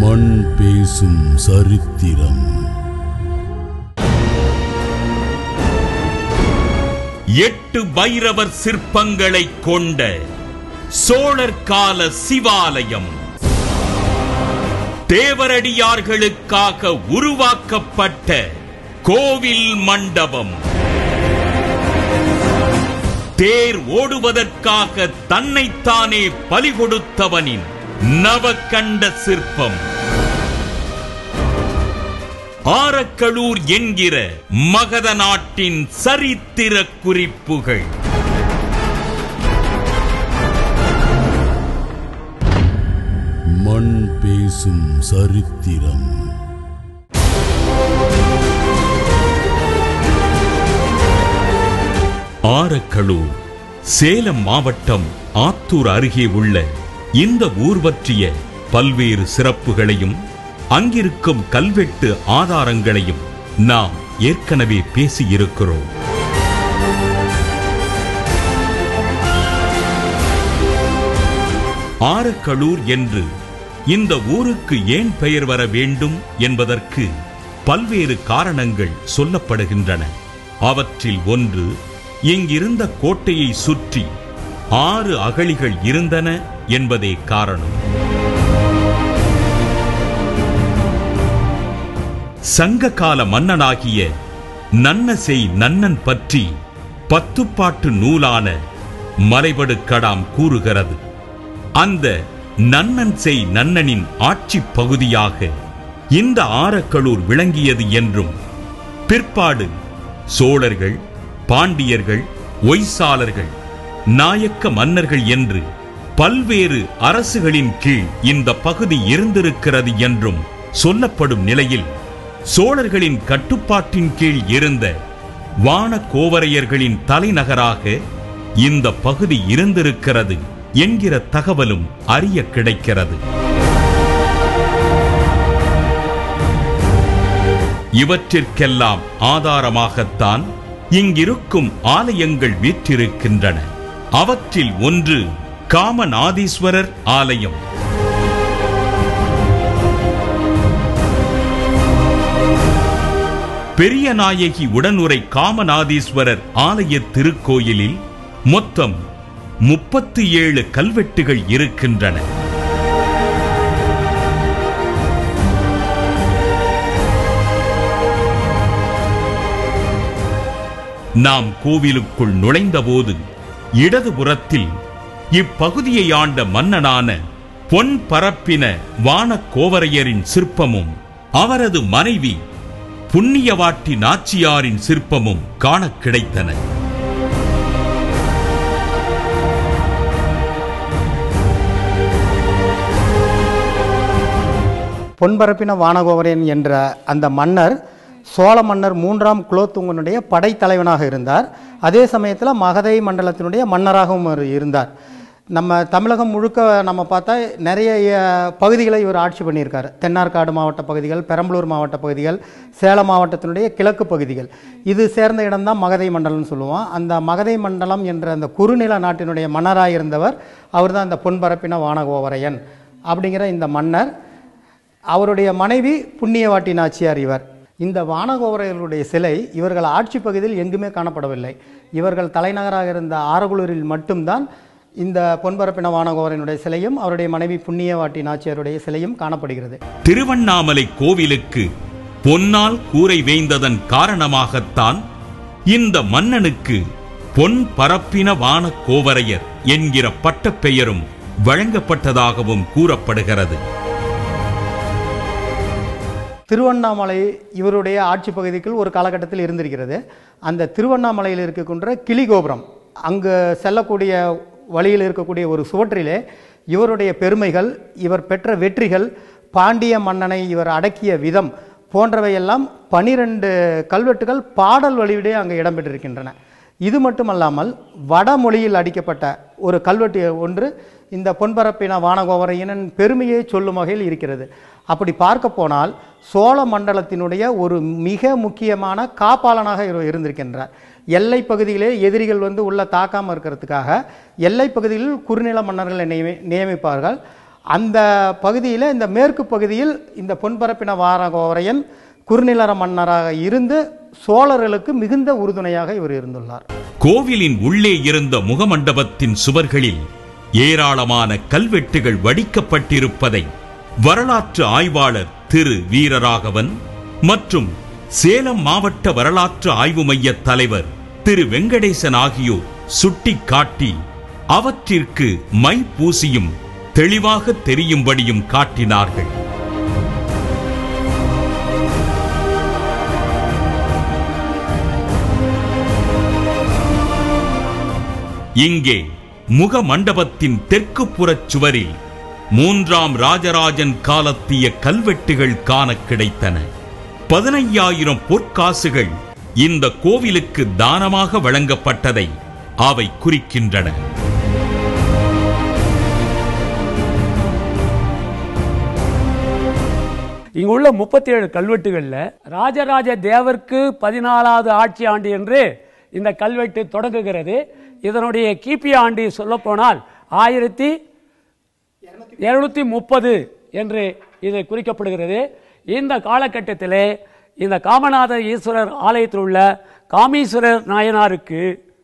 மண் பேசும் சரித்திரம். 8 பைரவர் சிற்பங்களை கொண்ட சோழர் கால சிவாலயம், தேவரடியார்களுக்காக உருவாக்கப்பட்ட கோவில் மண்டபம், தேர் ஓடுவதற்காக தன்னைத்தானே பலி கொடுத்தவனின் நவகண்ட சிற்பம், ஆரக்களூர் என்கிற மகத நாட்டின் சரித்திர குறிப்புகள். மண் பேசும் சரித்திரம். ஆரக்களூர் சேலம் மாவட்டம் ஆத்தூர் அருகே உள்ள இந்த ஊர் பற்றிய பல்வேறு சிறப்புகளையும் அங்கிருக்கும் கல்வெட்டு ஆதாரங்களையும் நாம் ஏற்கனவே பேசியிருக்கிறோம். ஆரக்களூர் என்று இந்த ஊருக்கு ஏன் பெயர் வர வேண்டும் என்பதற்கு பல்வேறு காரணங்கள் சொல்லப்படுகின்றன. அவற்றில் ஒன்று, இங்கிருந்த கோட்டையை சுற்றி 6 அகழிகள் இருந்தன என்பதே காரணம். சங்ககால மன்னனாகிய நன்னசெய் நன்னன் பற்றி 10 பாட்டு நூலான மலைபடு கடாம் கூறுகிறது. அந்த நன்னன் செய் நன்னனின் ஆட்சி பகுதியாக இந்த ஆரக்களூர் விளங்கியது என்றும், பிற்பாடு சோழர்கள், பாண்டியர்கள், ஒய்சாளர்கள், நாயக்க மன்னர்கள் என்று பல்வேறு அரசுகளின் கீழ் இந்த பகுதி இருந்திருக்கிறது என்றும் சொல்லப்படும் நிலையில், சோழர்களின் கட்டுப்பாட்டின் கீழ் இருந்த வான கோவரையர்களின் தலைநகராக இந்த பகுதி இருந்திருக்கிறது என்கிற தகவலும் அறிய கிடைக்கிறது. இவற்றிற்கெல்லாம் ஆதாரமாகத்தான் இங்கிருக்கும் ஆலயங்கள் வீற்றிருக்கின்றன. அவற்றில் ஒன்று காமநாதீஸ்வரர் ஆலயம். பெரியநாயகி உடனுரை காமநாதீஸ்வரர் ஆலய திருக்கோயிலில் மொத்தம் 37 கல்வெட்டுகள் இருக்கின்றன. நாம் கோவிலுக்குள் நுழைந்தபோது இடதுபுறத்தில் இப்பகுதியை ஆண்ட மன்னனான பொன் பரப்பின வான கோவரையரின் சிற்பமும் அவரது மனைவி புண்ணியவாட்டி நாச்சியாரின் சிற்பமும் காண கிடைத்தன. பொன்பரப்பின வானகோவரையன் என்ற அந்த மன்னர் சோழ மன்னர் 3ஆம் குலோத்துங்கனுடைய படைத்தலைவனாக இருந்தார். அதே சமயத்தில் மகதை மண்டலத்தினுடைய மன்னராகவும் இருந்தார். நம்ம தமிழகம் முழுக்க நம்ம பார்த்தா நிறைய பகுதிகளை இவர் ஆட்சி பண்ணியிருக்கார். தென்னார்காடு மாவட்ட பகுதிகள், பெரம்பலூர் மாவட்ட பகுதிகள், சேலம் மாவட்டத்தினுடைய கிழக்கு பகுதிகள், இது சேர்ந்த இடம்தான் மகதை மண்டலம்னு சொல்லுவோம். அந்த மகதை மண்டலம் என்ற அந்த குறுநில நாட்டினுடைய மன்னராக இருந்தவர் அவர் தான் இந்த பொன்பரப்பின வானகோவரையன் அப்படிங்கிற இந்த மன்னர். அவருடைய மனைவி புண்ணியவாட்டி நாச்சியார் இவர். இந்த வானகோவரையர்களுடைய சிலை இவர்கள் ஆட்சி பகுதியில் எங்குமே காணப்படவில்லை. இவர்கள் தலைநகராக இருந்த ஆரகுளூரில் மட்டும்தான் இந்த பொன்பரப்பின வானகோவரையனுடைய சிலையும் அவருடைய மனைவி புண்ணியவாட்டி நாச்சியாருடைய சிலையும் காணப்படுகிறது. திருவண்ணாமலை கோவிலுக்கு பொன்னால் கூரை வேய்ந்ததன் காரணமாகத்தான் இந்த மன்னனுக்கு பொன் பரப்பின வான கோவரையர் என்கிற பட்டப்பெயரும் வழங்கப்பட்டதாகவும் கூறப்படுகிறது. திருவண்ணாமலை இவருடைய ஆட்சி பகுதிக்குள் ஒரு காலகட்டத்தில் இருந்திருக்கிறது. அந்த திருவண்ணாமலையில் இருக்கக்கூடிய கிளிகோபுரம், அங்கு செல்லக்கூடிய வழியில் இருக்கக்கூடிய ஒரு சுவற்றிலே இவருடைய பெருமைகள், இவர் பெற்ற வெற்றிகள், பாண்டிய மன்னனை இவர் அடக்கிய விதம் போன்றவையெல்லாம் 12 கல்வெட்டுகள் பாடல் வழிவிலே அங்கே இடம்பெற்றிருக்கின்றன. இது மட்டுமல்லாமல் வடமொழியில் அடிக்கப்பட்ட ஒரு கல்வெட்டு ஒன்று இந்த பொன்பரப்பின வானகோவரையனின் பெருமையை சொல்லும் வகையில் இருக்கிறது. அப்படி பார்க்க போனால் சோழ மண்டலத்தினுடைய ஒரு மிக முக்கியமான காப்பாளனாக இருந்திருக்கின்றார். எல்லை பகுதியிலே எதிரிகள் உள்ள தாக்காமல் இருக்கிறதுக்காக எல்லை பகுதியில் குறுநில மன்னர்களை நியமிப்பார்கள். அந்த பகுதியில், இந்த மேற்கு பகுதியில் இந்த பொன்பரப்பின வானகோவரையன் குறுநிலர மன்னராக இருந்து சோழர்களுக்கு மிகுந்த உறுதுணையாக இவர் இருந்துள்ளார். கோவிலின் உள்ளே இருந்த முகமண்டபத்தின் சுவர்களில் ஏராளமான கல்வெட்டுகள் வடிக்கப்பட்டிருப்பதை வரலாற்று ஆய்வாளர் திரு வீரராகவன் மற்றும் சேலம் மாவட்ட வரலாற்று ஆய்வு மைய தலைவர் திரு வெங்கடேசன் ஆகியோர் சுட்டிக்காட்டி அவற்றிற்கு மை பூசியும் தெளிவாக தெரியும்படியும் காட்டினார்கள். இங்கே முக மண்டபத்தின் தெற்கு புறச் சுவரில் 3ஆம் ராஜராஜன் காலத்திய கல்வெட்டுகள் காண கிடைத்தன. 15,000 பொற்காசுகள் இந்த கோவிலுக்கு தானமாக வழங்கப்பட்டதை அவை குறிக்கின்றன. இங்குள்ள 37 கல்வெட்டுகள்ல ராஜராஜ தேவருக்கு 14வது ஆட்சி ஆண்டு என்று இந்த கல்வெட்டு தொடங்குகிறது. இதனுடைய கிபி ஆண்டு சொல்லப்போனால் 1230 என்று இது குறிக்கப்படுகிறது. இந்த காலகட்டத்திலே இந்த காமநாத ஈஸ்வரர் ஆலயத்தில் உள்ள காமீஸ்வரர் நாயனாருக்கு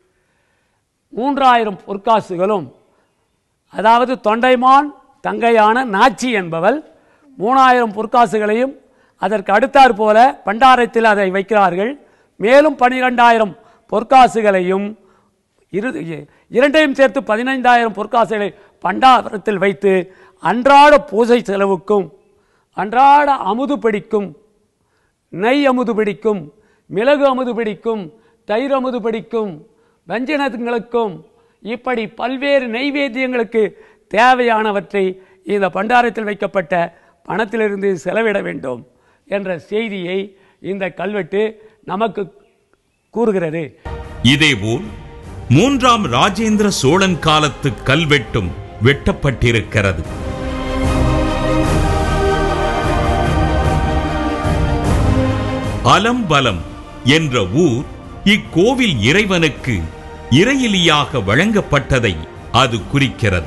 3000 பொற்காசுகளும், அதாவது தொண்டைமான் தங்கையான நாச்சி என்பவள் 3000 பொற்காசுகளையும், அதற்கு அடுத்தாற் போல பண்டாரத்தில் அதை வைக்கிறார்கள். மேலும் 12,000 பொற்காசுகளையும் இரண்டையும் சேர்த்து 15,000 பொற்காசுகளை பண்டாரத்தில் வைத்து அன்றாட பூஜை செலவுக்கும், அன்றாட அமுது பிடிக்கும், நெய் அமுது பிடிக்கும், மிளகு அமுது பிடிக்கும், தயிர் அமுது பிடிக்கும், வஞ்சனங்களுக்கும், இப்படி பல்வேறு நெய்வேத்தியங்களுக்கு தேவையானவற்றை இந்த பண்டாரத்தில் வைக்கப்பட்ட பணத்திலிருந்து செலவிட வேண்டும் என்ற செய்தியை இந்த கல்வெட்டு நமக்கு கூறுகிறது. இதேபோல் 3ஆம் ராஜேந்திர சோழன் காலத்து கல்வெட்டும் வெட்டப்பட்டிருக்கிறது. அலம்பலம் என்ற ஊர் இக்கோவில் இறைவனுக்கு இறையிலியாக வழங்கப்பட்டதை அது குறிக்கிறது.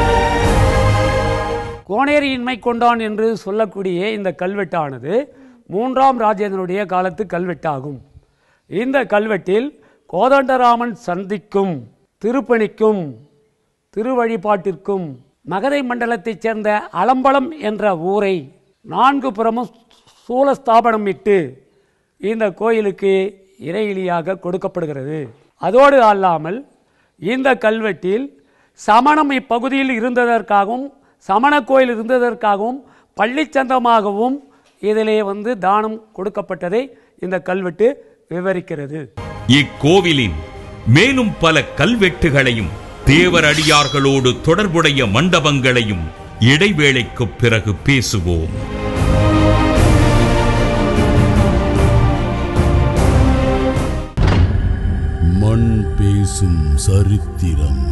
கோணேரியின்மை கொண்டான் என்று சொல்லக்கூடிய இந்த கல்வெட்டானது 3ஆம் ராஜேந்திரனுடைய காலத்து கல்வெட்டாகும். இந்த கல்வெட்டில் கோதண்டராமன் சந்திக்கும் திருப்பணிக்கும் திருவழிபாட்டிற்கும் மகதை மண்டலத்தைச் சேர்ந்த அலம்பலம் என்ற ஊரை 4 புறமும் சூலஸ்தாபனம் இட்டு இந்த கோயிலுக்கு இறையிலியாக கொடுக்கப்படுகிறது. அதோடு அல்லாமல் இந்த கல்வெட்டில் சமணம் இப்பகுதியில் இருந்ததற்காகவும், சமண கோயில் இருந்ததற்காகவும், பள்ளிச்சந்தமாகவும் இதிலே தானம் கொடுக்கப்பட்டதை இந்த கல்வெட்டு விவரிக்கிறது. இக்கோவிலின் மேலும் பல கல்வெட்டுகளையும் தேவர் அடியார்களோடு தொடர்புடைய மண்டபங்களையும் இடைவேளைக்கு பிறகு பேசுவோம். மண் பேசும் சரித்திரம்.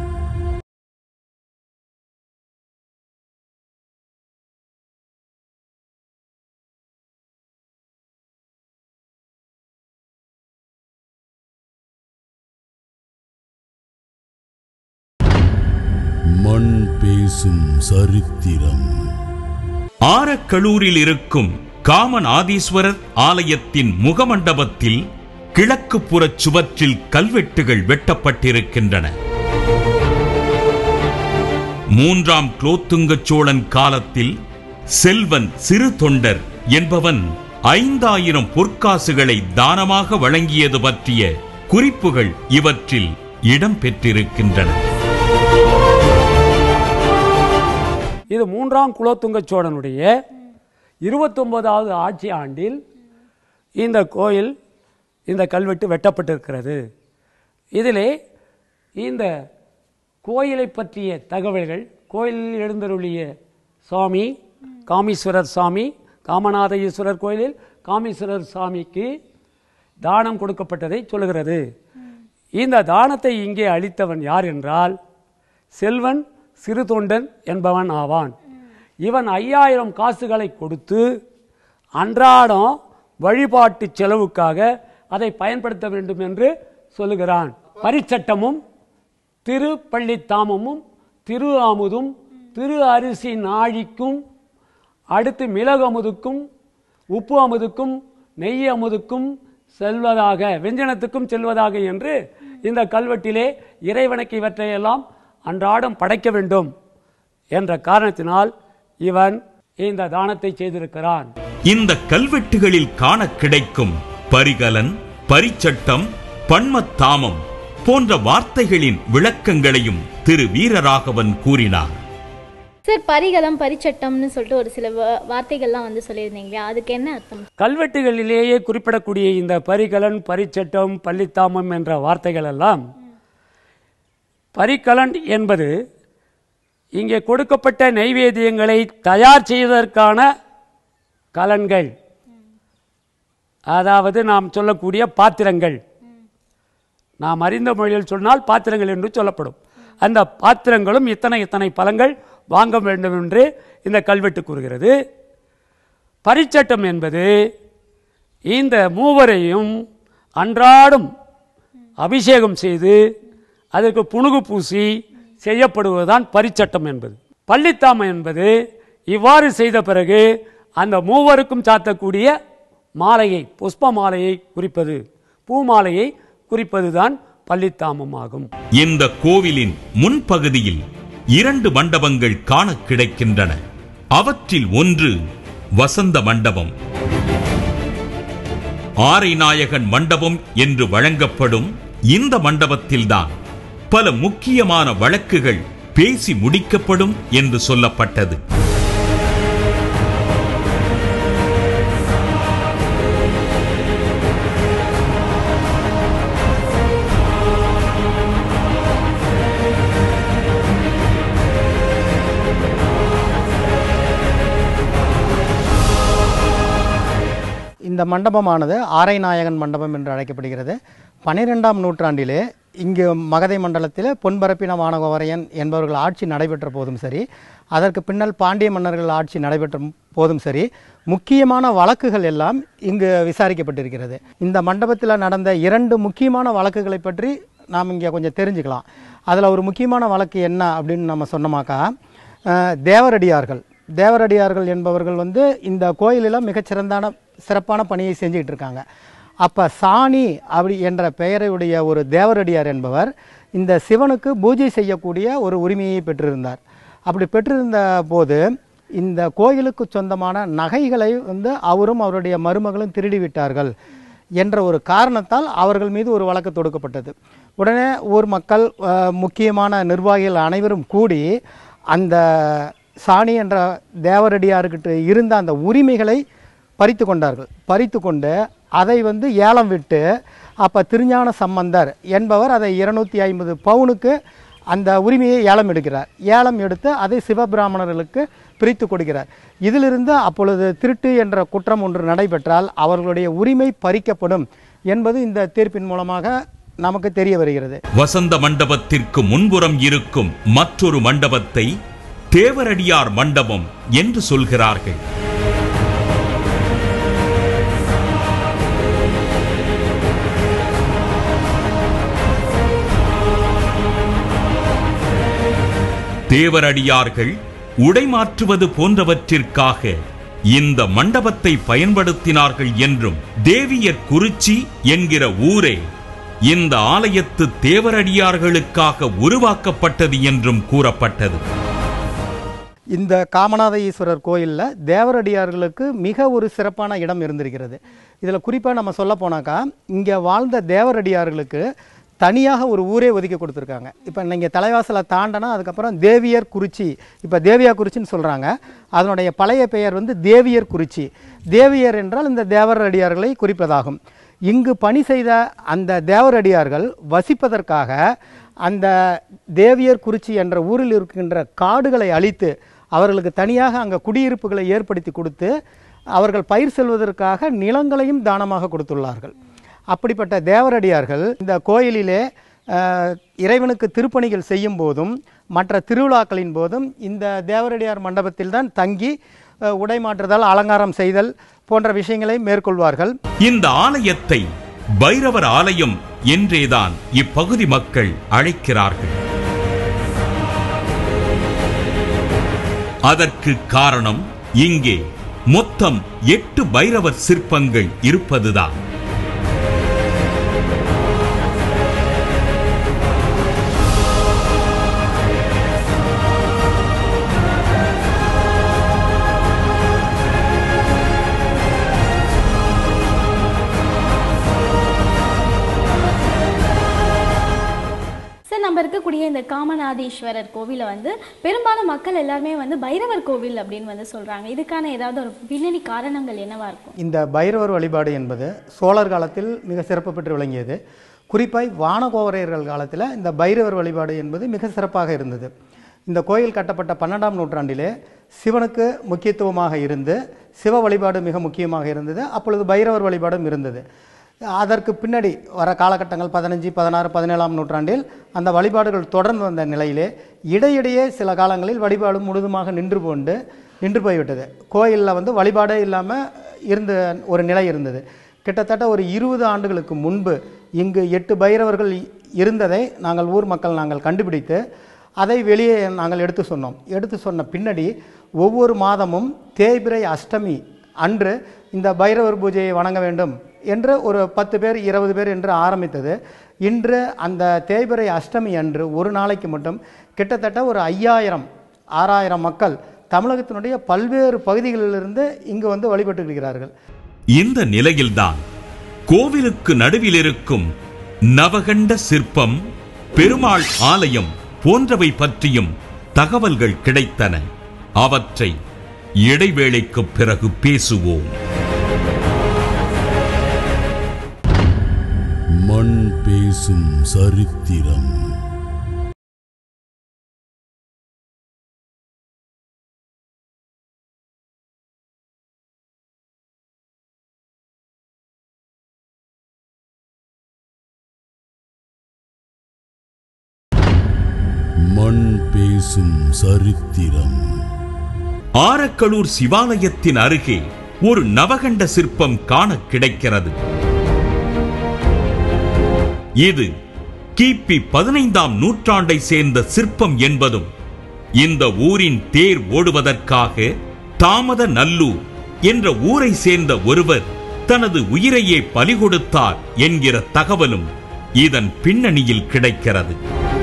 மண் பேசும் சரித்திரம். ஆரக்கலூரில் இருக்கும் காமநாதீஸ்வரர் ஆலயத்தின் முகமண்டபத்தில் கிழக்கு புறச் சுவற்றில் கல்வெட்டுகள் வெட்டப்பட்டிருக்கின்றன. 3ஆம் குலோத்துங்க சோழன் காலத்தில் செல்வன் சிறு தொண்டர் என்பவன் 5,000 பொற்காசுகளை தானமாக வழங்கியது பற்றிய குறிப்புகள் இவற்றில் இடம்பெற்றிருக்கின்றன. இது 3ஆம் குலோத்துங்க சோழனுடைய 29வது ஆட்சி ஆண்டில் இந்த கோயில், இந்த கல்வெட்டு வெட்டப்பட்டிருக்கிறது. இதிலே இந்த கோயிலை பற்றிய தகவல்கள், கோயிலில் எழுந்தருளிய சுவாமி காமீஸ்வரர் சாமி, காமநாத ஈஸ்வரர் கோயிலில் காமீஸ்வரர் சாமிக்கு தானம் கொடுக்கப்பட்டதை சொல்லுகிறது. இந்த தானத்தை இங்கே அளித்தவன் யார் என்றால் செல்வன் சிறு தொண்டன் என்பவன் ஆவான். இவன் 5,000 காசுகளை கொடுத்து அன்றாடம் வழிபாட்டு செலவுக்காக அதை பயன்படுத்த வேண்டும் என்று சொல்லுகிறான். பரிச்சட்டமும் திருப்பள்ளித்தாமமும் திரு ஆமுதும் திரு அரிசி நாழிக்கும் அடுத்து மிளகு அமுதுக்கும் உப்பு அமுதுக்கும் நெய் அமுதுக்கும் செல்வதாக, வெஞ்சனத்துக்கும் செல்வதாக என்று இந்த கல்வெட்டிலே இறைவனுக்கு இவற்றையெல்லாம் அன்றாடம் படைக்க வேண்டும் என்ற காரணத்தினால் இவன் இந்த தானத்தை செய்திருக்கிறான். இந்த கல்வெட்டுகளில் காண கிடைக்கும் பரிகலன், பரிச்சட்டம், பன்மத்தாமம் போன்ற வார்த்தைகளின் விளக்கங்களையும் திரு வீரராகவன் கூறினார். சார், பரிகலம், பரிச்சட்டம்னு சொல்லிட்டு ஒரு சில வார்த்தைகள்லாம் சொல்லியிருந்தீங்க, அதுக்கு என்ன அர்த்தம்? கல்வெட்டுகளிலேயே குறிப்பிடக்கூடிய இந்த பரிகலன், பரிச்சட்டம், பள்ளித்தாமம் என்ற வார்த்தைகள் எல்லாம், பரிகலன் என்பது இங்கே கொடுக்கப்பட்ட நைவேத்தியங்களை தயார் செய்வதற்கான கலன்கள், அதாவது நாம் சொல்லக்கூடிய பாத்திரங்கள். நாம் அறிந்த மொழியில் சொன்னால் பாத்திரங்கள் என்று சொல்லப்படும். அந்த பாத்திரங்களும் இத்தனை பழங்கள் வாங்க வேண்டும் என்று இந்த கல்வெட்டு கூறுகிறது. பரிச்சட்டம் என்பது இந்த மூவரையும் அன்றாடம் அபிஷேகம் செய்து அதற்கு புணுகு பூசி செய்யப்படுவதுதான் பரிச்சட்டம் என்பது. பள்ளித்தாமம் என்பது இவ்வாறு செய்த பிறகு அந்த மூவருக்கும் சாத்தக்கூடிய மாலையை, புஷ்ப மாலையை குறிப்பது, பூமாலையை குறிப்பதுதான் பள்ளித்தாமம் ஆகும். இந்த கோவிலின் முன்பகுதியில் 2 மண்டபங்கள் காண கிடைக்கின்றன. அவற்றில் ஒன்று வசந்த மண்டபம். ஆரைநாயகன் மண்டபம் என்று வழங்கப்படும் இந்த மண்டபத்தில்தான் பல முக்கியமான வழக்குகள் பேசி முடிக்கப்படும் என்று சொல்லப்பட்டது. இந்த மண்டபமானது ஆரைநாயகன் மண்டபம் என்று அழைக்கப்படுகிறது. 12ஆம் நூற்றாண்டிலே இங்கு மகதை மண்டலத்தில் பொன்பரப்பின வானகோவரையன் என்பவர்கள் ஆட்சி நடைபெற்ற போதும் சரி, அதற்கு பின்னால் பாண்டிய மன்னர்கள் ஆட்சி நடைபெற்ற போதும் சரி, முக்கியமான வழக்குகள் எல்லாம் இங்கு விசாரிக்கப்பட்டிருக்கிறது. இந்த மண்டபத்தில் நடந்த 2 முக்கியமான வழக்குகளை பற்றி நாம் இங்கே கொஞ்சம் தெரிஞ்சுக்கலாம். அதில் ஒரு முக்கியமான வழக்கு என்ன அப்படின்னு நம்ம சொன்னோமாக்கா, தேவரடியார்கள் என்பவர்கள் இந்த கோயிலில் சிறப்பான பணியை செஞ்சுக்கிட்டு இருக்காங்க. அப்போ சாணி அப்படி என்ற பெயரையுடைய ஒரு தேவரடியார் என்பவர் இந்த சிவனுக்கு பூஜை செய்யக்கூடிய ஒரு உரிமையை பெற்றிருந்தார். அப்படி பெற்றிருந்த போது இந்த கோயிலுக்கு சொந்தமான நகைகளை அவரும் அவருடைய மருமகளும் திருடி விட்டார்கள் என்ற ஒரு காரணத்தால் அவர்கள் மீது ஒரு வழக்கு தொடுக்கப்பட்டது. உடனே ஊர் மக்கள், முக்கியமான நிர்வாகிகள் அனைவரும் கூடி அந்த சாணி என்ற தேவரடியார்கிட்ட இருந்த அந்த உரிமைகளை பறித்து கொண்டு அதை ஏலம் விட்டு, அப்போ திருஞான சம்பந்தர் என்பவர் அதை 250 பவுனுக்கு அந்த உரிமையை ஏலம் எடுக்கிறார். ஏலம் எடுத்து அதை சிவபிராமணர்களுக்கு பிரித்து கொடுக்கிறார். இதிலிருந்து அப்பொழுது திருட்டு என்ற குற்றம் ஒன்று நடைபெற்றால் அவர்களுடைய உரிமை பறிக்கப்படும் என்பது இந்த தீர்ப்பின் மூலமாக நமக்கு தெரிய வருகிறது. வசந்த மண்டபத்திற்கு முன்புறம் இருக்கும் மற்றொரு மண்டபத்தை தேவரடியார் மண்டபம் என்று சொல்கிறார்கள். தேவரடியார்கள் உடை மாற்றுவது போன்றவற்றிற்காக இந்த மண்டபத்தை பயன்படுத்தினார்கள் என்றும், தேவியர் குறிச்சி என்கிற ஊரே இந்த ஆலயத்து தேவரடியார்களுக்காக உருவாக்கப்பட்டது என்றும் கூறப்பட்டது. இந்த காமநாத ஈஸ்வரர் கோயிலில் தேவரடியார்களுக்கு மிக ஒரு சிறப்பான இடம் இருந்திருக்கிறது. இதில் குறிப்பாக நம்ம சொல்ல போனாக்கா, இங்கே வாழ்ந்த தேவரடியார்களுக்கு தனியாக ஒரு ஊரே ஒதுக்கி கொடுத்துருக்காங்க. இப்போ நீங்கள் தலைவாசலை தாண்டனா அதுக்கப்புறம் தேவியர் குறிச்சி, இப்போ தேவியார் குறிச்சின்னு சொல்கிறாங்க. அதனுடைய பழைய பெயர் தேவியர் குறிச்சி. தேவியர் என்றால் இந்த தேவரடியார்களை குறிப்பதாகும். இங்கு பணி செய்த அந்த தேவரடியார்கள் வசிப்பதற்காக அந்த தேவியர் குறிச்சி என்ற ஊரில் இருக்கின்ற காடுகளை அழித்து அவர்களுக்கு தனியாக அங்கே குடியிருப்புகளை ஏற்படுத்தி கொடுத்து அவர்கள் பயிர் செல்வதற்காக நிலங்களையும் தானமாக கொடுத்துள்ளார்கள். அப்படிப்பட்ட தேவரடியார்கள் இந்த கோயிலிலே இறைவனுக்கு திருப்பணிகள் செய்யும் போதும் மற்ற திருவிழாக்களின் போதும் இந்த தேவரடியார் மண்டபத்தில் தான் தங்கி உடை மாற்றுதல், அலங்காரம் செய்தல் போன்ற விஷயங்களை மேற்கொள்வார்கள். இந்த ஆலயத்தை பைரவர் ஆலயம் என்றேதான் இப்பகுதி மக்கள் அழைக்கிறார்கள். அதற்கு காரணம் இங்கே மொத்தம் 8 பைரவர் சிற்பங்கள் இருப்பதுதான். நம்ம இருக்கக்கூடிய இந்த காமநாதீஸ்வரர் கோவிலை வந்து பெரும்பாலும் மக்கள் எல்லாருமே வந்து பைரவர் கோவில் அப்படின்னு வந்து சொல்றாங்க. இதுக்கான ஏதாவது ஒரு பின்னணி காரணங்கள் என்னவா இருக்கும்? இந்த பைரவர் வழிபாடு என்பது சோழர் காலத்தில் மிக சிறப்பு பெற்று விளங்கியது. குறிப்பாய் வானகோவரையர்கள் காலத்தில் இந்த பைரவர் வழிபாடு என்பது மிக சிறப்பாக இருந்தது. இந்த கோயில் கட்டப்பட்ட 12ஆம் நூற்றாண்டிலே சிவனுக்கு முக்கியத்துவமாக இருந்து சிவ வழிபாடு மிக முக்கியமாக இருந்தது. அப்பொழுது பைரவர் வழிபாடும் இருந்தது. அதற்கு பின்னாடி வர காலகட்டங்கள் 15, 16, 17ஆம் நூற்றாண்டில் அந்த வழிபாடுகள் தொடர்ந்து வந்த நிலையிலே இடையிடையே சில காலங்களில் வழிபாடு முழுதுமாக நின்று போய்விட்டது. கோயிலில் வந்து வழிபாடே இல்லாமல் இருந்த ஒரு நிலை இருந்தது. கிட்டத்தட்ட ஒரு 20 ஆண்டுகளுக்கு முன்பு இங்கு 8 பைரவர்கள் இருந்ததை ஊர் மக்கள் கண்டுபிடித்து அதை வெளியே நாங்கள் எடுத்து சொன்ன பின்னாடி ஒவ்வொரு மாதமும் தேய்பிறை அஷ்டமி அன்று இந்த பைரவர் பூஜையை வணங்க வேண்டும் என்று ஒரு 10 பேர் 20 பேர் என்று ஆரம்பித்தது. இன்று அந்த தேய்பிறை அஷ்டமி அன்று ஒரு நாளைக்கு மட்டும் கிட்டத்தட்ட ஒரு 5000-6000 மக்கள் தமிழகத்தினுடைய பல்வேறு பகுதிகளிலிருந்து இங்கு வந்து வழிபட்டு இருக்கிறார்கள். இந்த நிலையில்தான் கோவிலுக்கு நடுவில் இருக்கும் நவகண்ட சிற்பம், பெருமாள் ஆலயம் போன்றவை பற்றியும் தகவல்கள் கிடைத்தன. அவற்றை இடைவேளைக்கு பிறகு பேசுவோம். மண் பேசும் சரித்திரம். மண் பேசும் சரித்திரம். ஆரக்கலூர் சிவாலயத்தின் அருகே ஒரு நவகண்ட சிற்பம் காண கிடைக்கிறது. இது கிபி 15ஆம் நூற்றாண்டை சேர்ந்த சிற்பம் என்பதும் இந்த ஊரின் தேர் ஓடுவதற்காக தாமத நல்லூர் என்ற ஊரை சேர்ந்த ஒருவர் தனது உயிரையே பலி கொடுத்தார் என்கிற தகவலும் இதன் பின்னணியில் கிடைக்கிறது.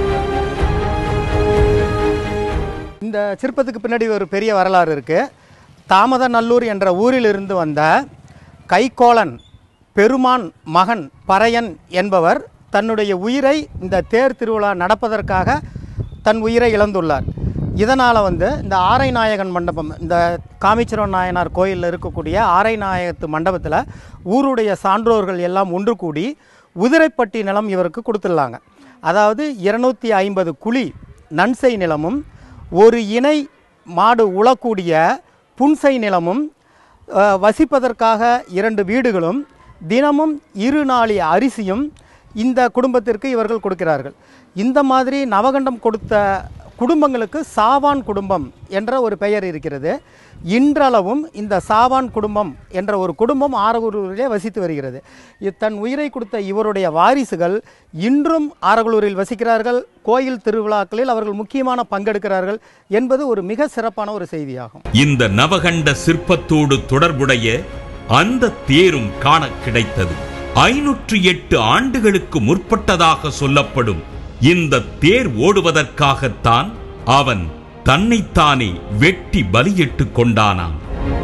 இந்த சிற்பத்துக்கு பின்னாடி ஒரு பெரிய வரலாறு இருக்கு. தாமத நல்லூர் என்ற ஊரிலிருந்து வந்த கைகோளன் பெருமான் மகன் பறையன் என்பவர் தன்னுடைய உயிரை இந்த தேர் திருவிழா நடப்பதற்காக தன் உயிரை இழந்துள்ளார். இதனால் இந்த ஆரைநாயகன் மண்டபம், இந்த காமீச்சரவன் நாயனார் கோயிலில் இருக்கக்கூடிய ஆரைநாயகத்து மண்டபத்தில் ஊருடைய சான்றோர்கள் எல்லாம் ஒன்று கூடி உதிரைப்பட்டி நிலம் இவருக்கு கொடுத்துடலாங்க. அதாவது 250 குழி நன்சை நிலமும் ஒரு இணை மாடு உழக்கூடிய புன்சை நிலமும் வசிப்பதற்காக 2 வீடுகளும் தினமும் 2 நாளி அரிசியும் இந்த குடும்பத்திற்கு இவர்கள் கொடுக்கிறார்கள். இந்த மாதிரி நவகண்டம் கொடுத்த குடும்பங்களுக்கு சாவான் குடும்பம் என்ற ஒரு பெயர் இருக்கிறது. இன்றளவும் இந்த சாவான் குடும்பம் என்ற ஒரு குடும்பம் ஆரகலூரிலே வசித்து வருகிறது. தன் உயிரை கொடுத்த இவருடைய வாரிசுகள் இன்றும் ஆரகலூரில் வசிக்கிறார்கள். கோயில் திருவிழாக்களில் அவர்கள் முக்கியமான பங்கெடுக்கிறார்கள் என்பது ஒரு மிக சிறப்பான ஒரு செய்தியாகும். இந்த நவகண்ட சிற்பத்தோடு தொடர்புடைய அந்த தேரும் காண கிடைத்தது. 508 ஆண்டுகளுக்கு முற்பட்டதாக சொல்லப்படும் இந்த தேர் ஓடுவதற்காகத்தான் அவன் தன்னைத்தானே வெட்டி பலியிட்டு கொண்டானான்.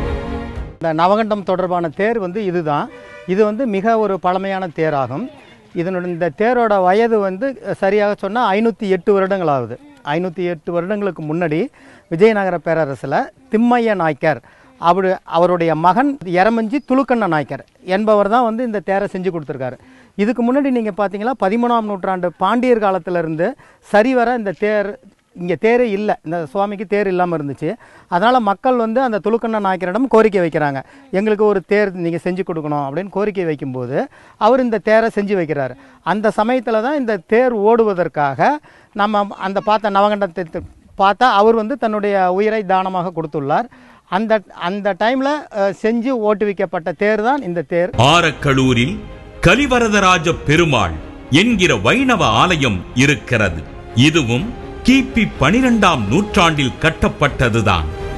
இந்த நவகண்டம் தொடர்பான தேர் இதுதான். இது மிக ஒரு பழமையான தேராகும். இந்த தேரோட வயது சரியாக சொன்னால் 508 வருடங்கள் ஆகுது. 508 வருடங்களுக்கு முன்னாடி விஜயநகர பேரரசில் திம்மைய நாயக்கர் அவருடைய மகன் எரமஞ்சி துலுக்கண்ண நாயக்கர் என்பவர் தான் இந்த தேரை செஞ்சு கொடுத்துருக்காரு. இதுக்கு முன்னாடி நீங்கள் பார்த்தீங்கன்னா 13ஆம் நூற்றாண்டு பாண்டியர் காலத்திலிருந்து சரிவர இந்த தேர் இங்கே தேரே இல்லை, இந்த சுவாமிக்கு தேர் இல்லாமல் இருந்துச்சு. அதனால் மக்கள் அந்த துலுக்கண்ண நாயக்கரிடம் கோரிக்கை வைக்கிறாங்க, எங்களுக்கு ஒரு தேர் நீங்கள் செஞ்சு கொடுக்கணும் அப்படின்னு கோரிக்கை வைக்கும்போது அவர் இந்த தேரை செஞ்சு வைக்கிறார். அந்த சமயத்தில் தான் இந்த தேர் ஓடுவதற்காக நம்ம அந்த பார்த்த நவகண்டத்தை பார்த்தா அவர் தன்னுடைய உயிரை தானமாக கொடுத்துள்ளார். அந்த டைம்ல செஞ்சு ஓட்டுவிக்கப்பட்ட தேர் தான் இந்த தேர். ஆரக்கலூரில் கலிவரதராஜ பெருமாள் என்கிற வைணவ ஆலயம் இருக்கிறது. இதுவும் கிபி 12ஆம் நூற்றாண்டில் கட்டப்பட்டதுதான்.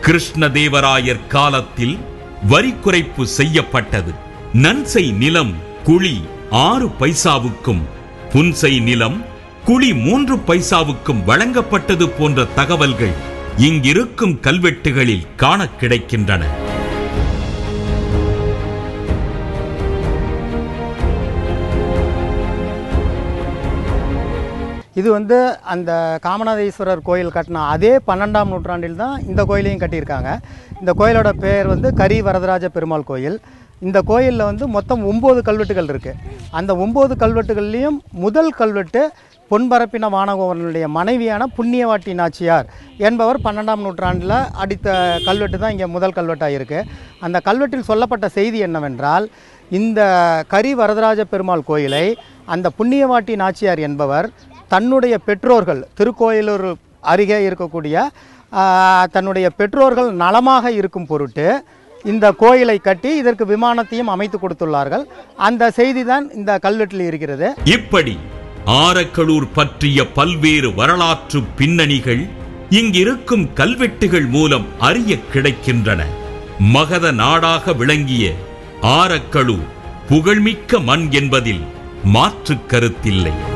கிருஷ்ணதேவராயர் காலத்தில் வரி குறைப்பு செய்யப்பட்டது. நன்சை நிலம் குழி 6 பைசாவுக்கும் புன்சை நிலம் குழி 3 பைசாவுக்கும் வழங்கப்பட்டது போன்ற தகவல்கள் இங்கிருக்கும் கல்வெட்டுகளில் காண கிடைக்கின்றன. இது அந்த காமநாதேஸ்வரர் கோயில் கட்டின அதே 12ஆம் நூற்றாண்டில் தான் இந்த கோயிலையும் கட்டியிருக்காங்க. இந்த கோயிலோட பெயர் கரி வரதராஜ பெருமாள் கோயில். இந்த கோயிலில் மொத்தம் 9 கல்வெட்டுகள் இருக்குது. அந்த 9 கல்வெட்டுகள்லேயும் முதல் கல்வெட்டு பொன்பரப்பின வானகோவரனுடைய மனைவியான புண்ணியவாட்டி நாச்சியார் என்பவர் 12ஆம் நூற்றாண்டில் அடித்த கல்வெட்டு தான் இங்கே முதல் கல்வெட்டாக இருக்குது. அந்த கல்வெட்டில் சொல்லப்பட்ட செய்தி என்னவென்றால், இந்த கரி வரதராஜ பெருமாள் கோயிலை அந்த புண்ணியவாட்டி நாச்சியார் என்பவர் தன்னுடைய பெற்றோர்கள், திருக்கோயிலூர் அருகே இருக்கக்கூடிய தன்னுடைய பெற்றோர்கள் நலமாக இருக்கும் பொருட்டு இந்த கோயிலை கட்டி இதற்கு விமானத்தையும் அமைத்து கொடுத்துள்ளார்கள். அந்த செய்தி தான் இந்த கல்வெட்டில் இருக்கிறது. இப்படி ஆரக்கலூர் பற்றிய பல்வேறு வரலாற்று பின்னணிகள் இங்கிருக்கும் கல்வெட்டுகள் மூலம் அறிய கிடைக்கின்றன. மகத நாடாக விளங்கிய ஆரக்கலூர் புகழ்மிக்க மண் என்பதில் மாற்று கருத்தில்லை.